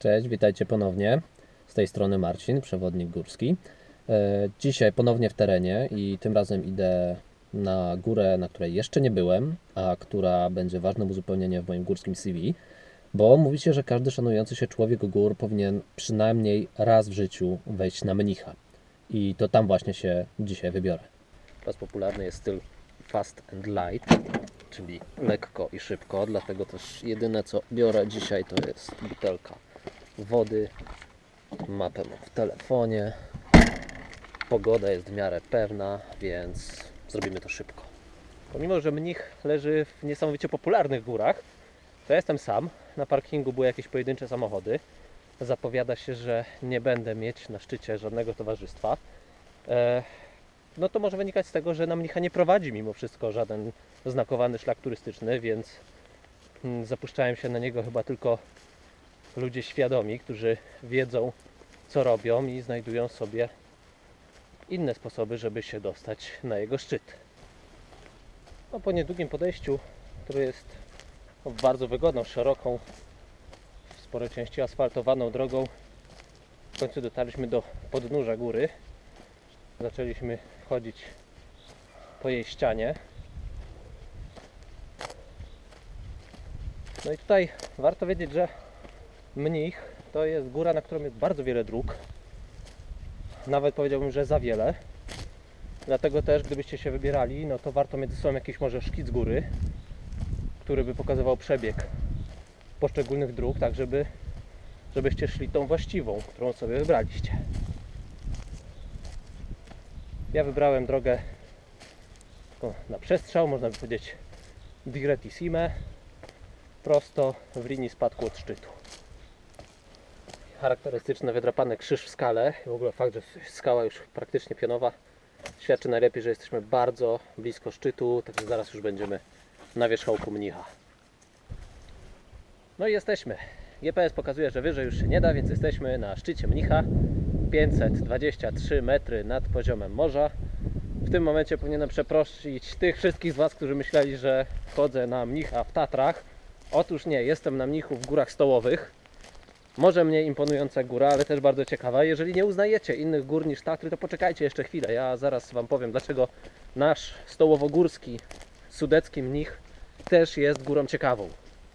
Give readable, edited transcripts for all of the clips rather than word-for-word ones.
Cześć, witajcie ponownie. Z tej strony Marcin, przewodnik górski. Dzisiaj ponownie w terenie i tym razem idę na górę, na której jeszcze nie byłem, a która będzie ważnym uzupełnieniem w moim górskim CV, bo mówi się, że każdy szanujący się człowiek gór powinien przynajmniej raz w życiu wejść na mnicha. I to tam właśnie się dzisiaj wybiorę. Teraz popularny jest styl fast and light, czyli lekko i szybko, dlatego też jedyne co biorę dzisiaj to jest butelka wody, mapę mam w telefonie, pogoda jest w miarę pewna, więc zrobimy to szybko. Pomimo, że mnich leży w niesamowicie popularnych górach, to ja jestem sam, na parkingu były jakieś pojedyncze samochody, zapowiada się, że nie będę mieć na szczycie żadnego towarzystwa. No to może wynikać z tego, że na mnicha nie prowadzi mimo wszystko żaden znakowany szlak turystyczny, więc zapuszczają się na niego chyba tylko ludzie świadomi, którzy wiedzą co robią i znajdują sobie inne sposoby, żeby się dostać na jego szczyt. No, po niedługim podejściu, które jest bardzo wygodną, szeroką, w sporej części asfaltowaną drogą, w końcu dotarliśmy do podnóża góry. Zaczęliśmy chodzić po jej ścianie. No i tutaj warto wiedzieć, że Mnich to jest góra, na którą jest bardzo wiele dróg. Nawet powiedziałbym, że za wiele. Dlatego też, gdybyście się wybierali, no to warto mieć ze sobą jakiś może szkic góry, który by pokazywał przebieg poszczególnych dróg, tak żebyście szli tą właściwą, którą sobie wybraliście. Ja wybrałem drogę na przestrzał, można by powiedzieć direttissime, prosto w linii spadku od szczytu. Charakterystyczny wydrapany krzyż w skale i w ogóle fakt, że skała już praktycznie pionowa świadczy najlepiej, że jesteśmy bardzo blisko szczytu, także zaraz już będziemy na wierzchołku mnicha. No i jesteśmy. GPS pokazuje, że wyżej już się nie da, więc jesteśmy na szczycie mnicha, 523 metry nad poziomem morza. W tym momencie powinienem przeprosić tych wszystkich z Was, którzy myśleli, że chodzę na mnicha w Tatrach. Otóż nie, jestem na mnichu w Górach Stołowych. Może mniej imponująca góra, ale też bardzo ciekawa. Jeżeli nie uznajecie innych gór niż Tatry, to poczekajcie jeszcze chwilę. Ja zaraz Wam powiem, dlaczego nasz stołowo-górski, sudecki mnich też jest górą ciekawą.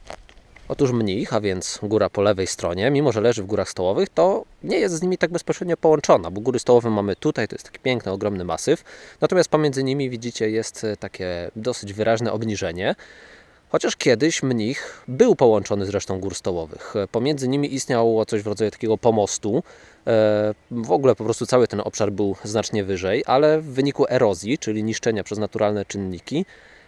Otóż mnich, a więc góra po lewej stronie, mimo że leży w Górach Stołowych, to nie jest z nimi tak bezpośrednio połączona, bo Góry Stołowe mamy tutaj, to jest taki piękny, ogromny masyw, natomiast pomiędzy nimi widzicie jest takie dosyć wyraźne obniżenie. Chociaż kiedyś mnich był połączony z resztą gór stołowych. Pomiędzy nimi istniało coś w rodzaju takiego pomostu. W ogóle po prostu cały ten obszar był znacznie wyżej, ale w wyniku erozji, czyli niszczenia przez naturalne czynniki,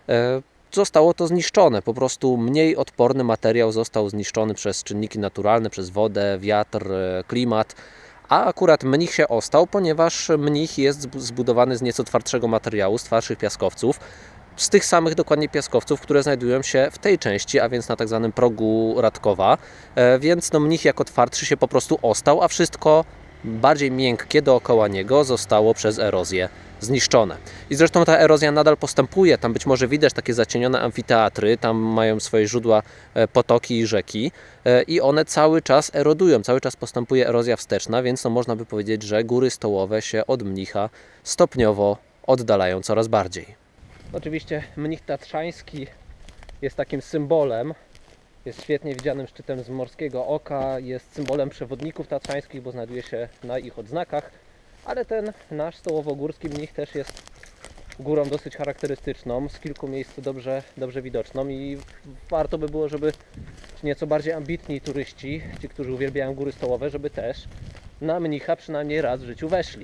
zostało to zniszczone. Po prostu mniej odporny materiał został zniszczony przez czynniki naturalne, przez wodę, wiatr, klimat. A akurat mnich się ostał, ponieważ mnich jest zbudowany z nieco twardszego materiału, z twardszych piaskowców. Z tych samych dokładnie piaskowców, które znajdują się w tej części, a więc na tak zwanym progu Radkowa. Więc no, mnich jako twardszy się po prostu ostał, a wszystko bardziej miękkie dookoła niego zostało przez erozję zniszczone. I zresztą ta erozja nadal postępuje. Tam być może widać takie zacienione amfiteatry, tam mają swoje źródła potoki i rzeki i one cały czas erodują, cały czas postępuje erozja wsteczna, więc no, można by powiedzieć, że góry stołowe się od mnicha stopniowo oddalają coraz bardziej. Oczywiście mnich tatrzański jest takim symbolem, jest świetnie widzianym szczytem z morskiego oka, jest symbolem przewodników tatrzańskich, bo znajduje się na ich odznakach, ale ten nasz stołowo-górski mnich też jest górą dosyć charakterystyczną, z kilku miejsc dobrze widoczną i warto by było, żeby nieco bardziej ambitni turyści, ci, którzy uwielbiają góry stołowe, żeby też na mnicha przynajmniej raz w życiu weszli.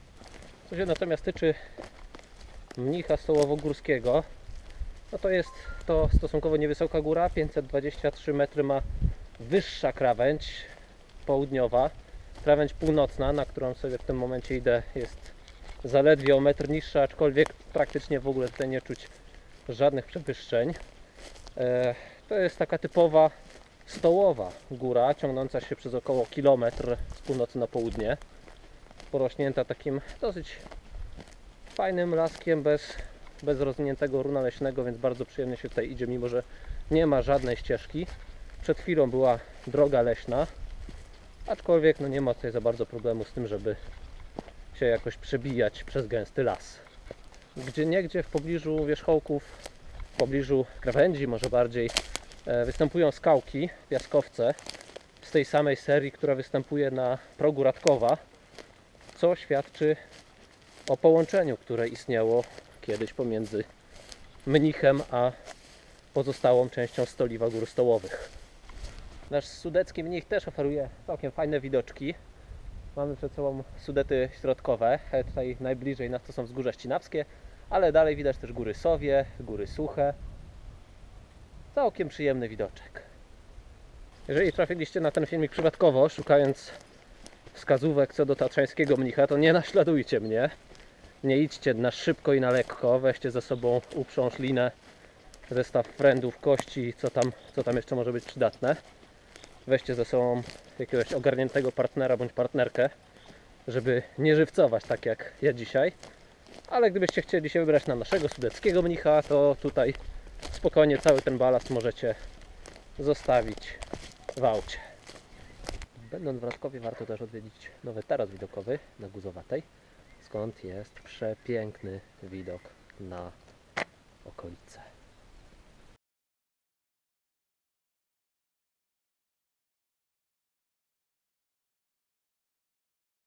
Co się natomiast tyczy mnicha stołowo-górskiego, no to jest to stosunkowo niewysoka góra, 523 metry ma wyższa krawędź południowa, krawędź północna, na którą sobie w tym momencie idę, jest zaledwie o metr niższa, aczkolwiek praktycznie w ogóle tutaj nie czuć żadnych przewyższeń. To jest taka typowa stołowa góra, ciągnąca się przez około kilometr z północy na południe, porośnięta takim dosyć fajnym laskiem, bez rozwiniętego runa leśnego, więc bardzo przyjemnie się tutaj idzie, mimo że nie ma żadnej ścieżki. Przed chwilą była droga leśna, aczkolwiek no nie ma tutaj za bardzo problemu z tym, żeby się jakoś przebijać przez gęsty las. Gdzieniegdzie w pobliżu wierzchołków, w pobliżu krawędzi może bardziej, występują skałki, piaskowce z tej samej serii, która występuje na progu Radkowa, co świadczy o połączeniu, które istniało kiedyś pomiędzy Mnichem a pozostałą częścią Stoliwa Gór Stołowych. Nasz sudecki Mnich też oferuje całkiem fajne widoczki. Mamy przed sobą Sudety środkowe, tutaj najbliżej nas to są Wzgórza Ścinawskie, ale dalej widać też Góry Sowie, Góry Suche. Całkiem przyjemny widoczek. Jeżeli trafiliście na ten filmik przypadkowo, szukając wskazówek co do tatrzańskiego Mnicha, to nie naśladujcie mnie. Nie idźcie na szybko i na lekko, weźcie ze sobą uprząż, linę, zestaw frędów, kości, co tam jeszcze może być przydatne. Weźcie ze sobą jakiegoś ogarniętego partnera bądź partnerkę, żeby nie żywcować tak jak ja dzisiaj. Ale gdybyście chcieli się wybrać na naszego sudeckiego Mnicha, to tutaj spokojnie cały ten balast możecie zostawić w aucie. Będąc w Radkowie, warto też odwiedzić nowy taras widokowy na Guzowatej, skąd jest przepiękny widok na okolice.